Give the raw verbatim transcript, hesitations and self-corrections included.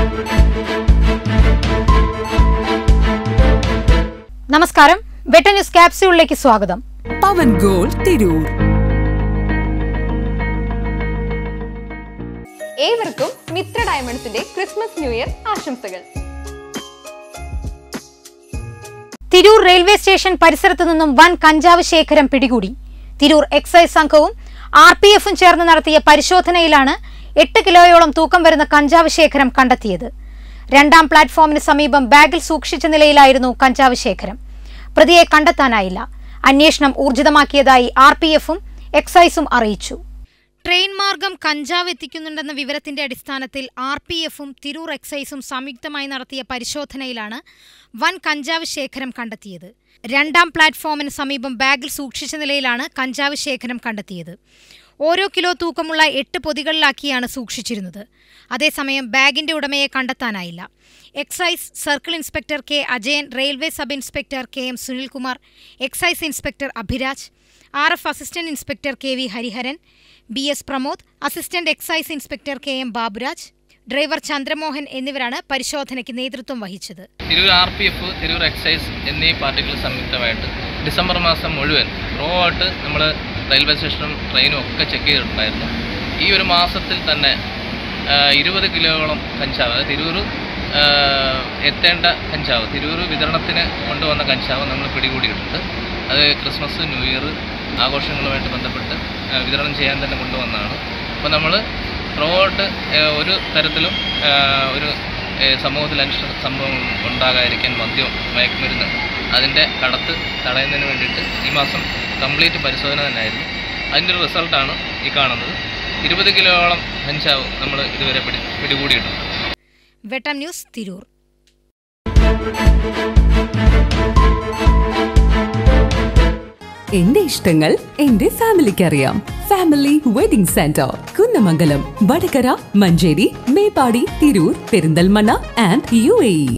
നമസ്കാരം, വെട്ടൻ ന്യൂസ് ക്യാപ്സ്യൂളിലേക്ക് സ്വാഗതം. പവൻ ഗോൾഡ് തിരൂർ. ഏവർക്കും മിത്ര ഡയമണ്ട്സിന്റെ ക്രിസ്മസ് ന്യൂ ഇയർ ആശംസകൾ. തിരൂർ റെയിൽവേ സ്റ്റേഷൻ പരിസരത്തു നിന്നും വൻ കഞ്ചാവ് ശേഖരം പിടികൂടി. തിരൂർ എക്സൈസ് സംഘവും ആർ പി എഫും ചേർന്ന് നടത്തിയ പരിശോധനയിലാണ് എട്ട് കിലോയോളം തൂക്കം വരുന്ന കഞ്ചാവ് ശേഖരം കണ്ടെത്തിയത്. രണ്ടാം പ്ലാറ്റ്ഫോമിന് സമീപം ബാഗിൽ സൂക്ഷിച്ച നിലയിലായിരുന്നു കഞ്ചാവ് ശേഖരം. പ്രതിയെ കണ്ടെത്താനായില്ല. അന്വേഷണം ഊർജിതമാക്കിയതായി ആർ പി എഫും എക്സൈസും അറിയിച്ചു. ട്രെയിൻ മാർഗം കഞ്ചാവ് എത്തിക്കുന്നുണ്ടെന്ന വിവരത്തിന്റെ അടിസ്ഥാനത്തിൽ ആർ പി എഫും തിരൂർ എക്സൈസും സംയുക്തമായി നടത്തിയ പരിശോധനയിലാണ് വൻ കഞ്ചാവ് ശേഖരം കണ്ടെത്തിയത്. രണ്ടാം പ്ലാറ്റ്ഫോമിന് സമീപം ബാഗിൽ സൂക്ഷിച്ച നിലയിലാണ് കഞ്ചാവ് ശേഖരം കണ്ടെത്തിയത്. ഓരോ കിലോ തൂക്കമുള്ള എട്ട് പൊതികളിലാക്കിയാണ് സൂക്ഷിച്ചിരുന്നത്. അതേസമയം ബാഗിന്റെ ഉടമയെ കണ്ടെത്താനായില്ല. Excise circle inspector K Ajayan, railway sub inspector K M Sunilkumar, excise inspector Abhiraj, R F assistant inspector K V Hariharan, B S Pramod, assistant excise inspector K M Baburaj, driver Chandramohan എന്നിവരാണ് പരിശോധനയ്ക്ക് നേതൃത്വം വഹിച്ചത്. Tirur R P F, Tirur excise എന്നീ പാർട്ടികൾ സംയുക്തമായിട്ട് ഡിസംബർ മാസം മുഴുവൻ ത്രൂ ഔട്ട് നമ്മൾ railway സ്റ്റേഷനും ട്രെയിനും ഒക്കെ ചെക്ക് ചെയ്തിട്ടുണ്ടായിരുന്നു. ഈ ഒരു മാസത്തിൽ തന്നെ ഇരുപത് കിലോയോളം കഞ്ചാവ്, അതായത് തിരൂർ എത്തേണ്ട കഞ്ചാവ്, തിരൂർ വിതരണത്തിന് കൊണ്ടുവന്ന കഞ്ചാവ് നമ്മൾ പിടികൂടിയിട്ടുണ്ട്. അത് ക്രിസ്മസ്, ന്യൂ ഇയർ ആഘോഷങ്ങളുമായിട്ട് ബന്ധപ്പെട്ട് വിതരണം ചെയ്യാൻ തന്നെ കൊണ്ടുവന്നതാണ്. അപ്പോൾ നമ്മൾ ത്രൂ ഔട്ട് ഒരു തരത്തിലും ഒരു സമൂഹത്തിൽ അനിഷ്ട സംഭവം ഉണ്ടാകാതിരിക്കാൻ മദ്യം, മയക്കുമരുന്ന് അതിൻ്റെ കടത്ത് തടയുന്നതിന് വേണ്ടിയിട്ട് ഈ മാസം കംപ്ലീറ്റ് പരിശോധന തന്നെയായിരുന്നു. അതിൻ്റെ ഒരു റിസൾട്ടാണ് ഈ കാണുന്നത്. ഇരുപത് കിലോയോളം കഞ്ചാവ് നമ്മൾ ഇതുവരെ പിടി പിടികൂടിയിട്ടുണ്ട്. വെട്ടം ന്യൂസ് തിരൂർ. എന്റെ ഇഷ്ടങ്ങൾ എന്റെ ഫാമിലിക്ക് അറിയാം. Family wedding centre, Kunnamangalam, Vadakara, Manjeri, Meppadi, Tirur, Perinthalmanna and U A E.